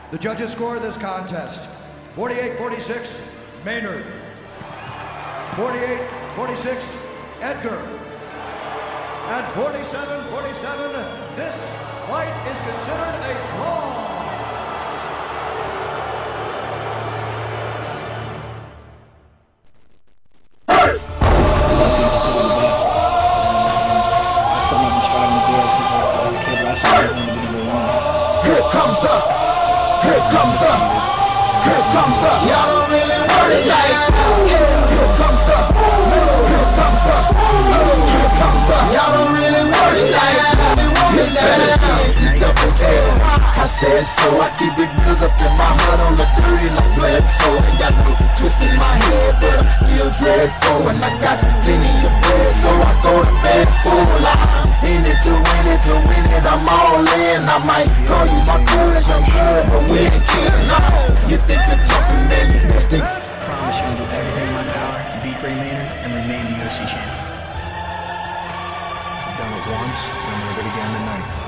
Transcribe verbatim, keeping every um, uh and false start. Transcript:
The judges score this contest: forty-eight forty-six, Maynard. forty-eight forty-six, Edgar. At forty-seven forty-seven, this fight is considered a draw. Here comes the, here comes the, here comes the, y'all don't really want it like that. Here comes the, here comes the, here comes the, y'all don't really want it like that. It's that double L. I said so, I keep big bills up in my heart on the dirty like blood, so I got no twist in my head, but I'm still dreadful, and I got plenty of bread, so I go to bed full. In it to win it, to win it, I'm all in. I might call you my cuz, I'm good, but we ain't kidding. No, you think you're jumping, man, you just think. I promise you I'll do everything in my power to beat Maynard and remain the U F C champion. I've done it once, and I'm gonna do it again tonight.